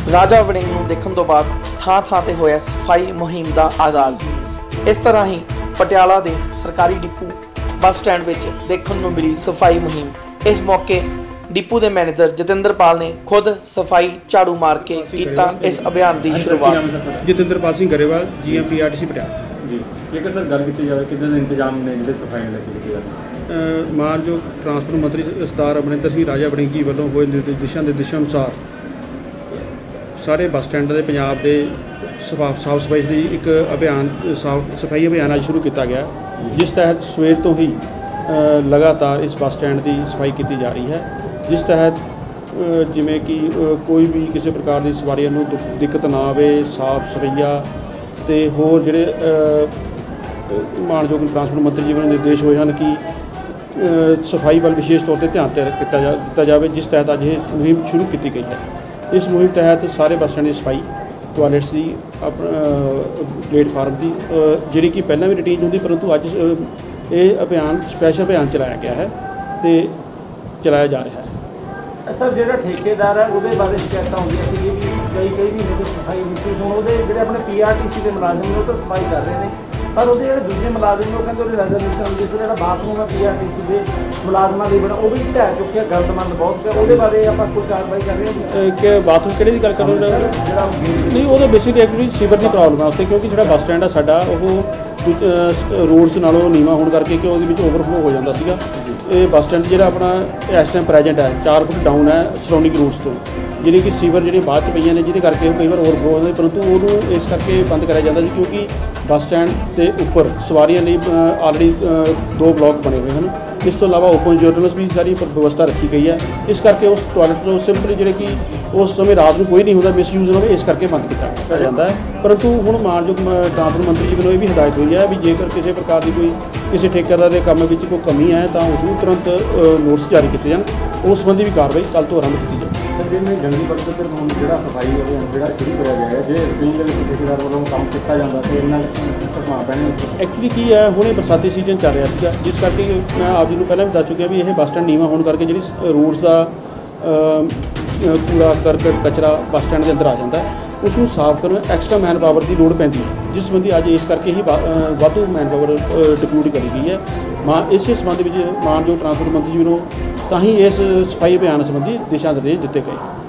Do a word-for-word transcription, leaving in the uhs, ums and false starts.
ਰਾਜਾ ਵੜਿੰਗ ਨੂੰ ਦੇਖਣ ਤੋਂ ਬਾਅਦ ਥਾਂ ਥਾਂ ਤੇ ਹੋਇਆ ਸਫਾਈ ਮੁਹਿੰਮ ਦਾ ਆਗਾਜ਼। ਇਸ ਤਰ੍ਹਾਂ ਹੀ ਪਟਿਆਲਾ ਦੇ ਸਰਕਾਰੀ ਡਿਪੂ ਬੱਸ ਸਟੈਂਡ ਵਿੱਚ ਦੇਖਣ ਨੂੰ ਮਿਲੀ ਸਫਾਈ ਮੁਹਿੰਮ। ਇਸ ਮੌਕੇ डिपू के मैनेजर जतिंद्रपाल ने खुद सफाई झाड़ू मार के किया इस अभियान की शुरुआत। Jatinderpal Singh Grewal ji M P R T C Patiala ji. जेकर सर गल की जाए कितने इंतजाम ने जो सफाई में लेके मानयोग ट्रांसपोर्ट मंत्री सरदार अमरिंदर सिंह राजा वड़िंग जी वालों होए दिशा निर्देशों अनुसार सारे बस स्टैंड के पंजाब के साफ साफ सफाई लिए एक अभियान साफ सफाई अभियान अज शुरू किया गया, जिस तहत सवेर तो ही लगातार इस बस स्टैंड की सफाई की जा रही है, जिस तहत जिमें कि कोई भी किसी प्रकार की सवारियों को दिक्कत ना आए, साफ सफाइया तो होर जोड़े मानयोग ट्रांसपोर्ट मंत्री जी ने निर्देश हुए हैं कि सफाई वाल विशेष तौर पर ध्यान किया जा जाए, जिस तहत अज ये मुहिम शुरू की गई है। इस मुहिम तहत सारे बस स्टैंड की सफाई टॉयलेट्स की प्लेटफार्म की जी कि पहला भी रूटीन होंगी, परंतु अज ये अभियान स्पैशल अभियान चलाया गया है तो चलाया जा रहा है। सर जो ठेकेदार है वो बारे शिकायत होंगे सी भी कई कई महीने तो सफाई नहीं सी, हूँ वो जो अपने पी आर टी सी के मुलाजम ने तो सफाई कर रहे हैं, पर वो जो दूसरे मुलाजम ने कहते रिजर्वेशन आती है जो बाथरूम है पी आर टी सी के मुलाजमान भी बना वो भी ढह चुके गलतमंद बहुत पे, वो बारे आप कोई कार्रवाई कर रहे हैं कि बाथरूम कि गल कर रहे हो? नहीं, वो तो बेसिकली एक्चुअली सीवर की प्रॉब्लम है उत्थे, क्योंकि जो बस स्टैंड है साडा वो रोड्स नालों नीवा होने करके कि वो ओवरफ्लो हो जाता सीगा। ये बस स्टैंड जो अपना इस टाइम प्रेजेंट है चार फुट डाउन है सराउंडिंग रोड्स तो, जी कि सीवर जी बाद च पई ने जिहदे करके कई बार ओवरफ्लो होते, परंतु उन्होंने इस करके बंद कराया जाता है क्योंकि बस स्टैंड के उपर सवारियों लिए ऑलरेडी दो ब्लॉक बने हुए हैं। इस तो इलावा ओपन जर्नल्स भी सारी व्यवस्था रखी गई है, इस करके उस टॉयलेट को सिंपली जोड़े कि उस समय रात में कोई नहीं होता मिसयूज ना हो, इस करके बंद किया जाता है। परंतु हुण मानयोग ट्रांसपोर्ट मंत्री जी वालों ये भी हिदायत हुई है भी जेकर किसी प्रकार की कोई किसी ठेकेदार के काम में कोई कमी है तो उसको तुरंत नोटिस जारी किए जान, उस संबंधी भी कार्रवाई कल तो आरंभ की जाए। जिन्हें जंगी पद्धति पर हम जो सफाई अभियान जो शुरू किया गया है, जो रूटीन के ठेकेदार वालों काम किया जाता है इन्ना घटना पैने एक्चुअली की है हुणे बरसाती सीजन चल रहा सीगा, जिस करके मैं आप जी को पहले भी दस चुकिया भी यह बस स्टैंड नीवा होने करके जी रोड्स का कूड़ा करकट कचरा बस स्टैंड के अंदर आ जाता है, उसको साफ करने एक्सट्रा मैन पावर की लोड़ पैंती है, जिस संबंधी अज इस करके ही वाधू मैन पावर डिप्यूट करी गई है। मां इस संबंध में मानयोग ट्रांसपोर्ट मंत्री जी को तां ही इस सफाई अभियान संबंधी दिशा निर्देश दिते गए।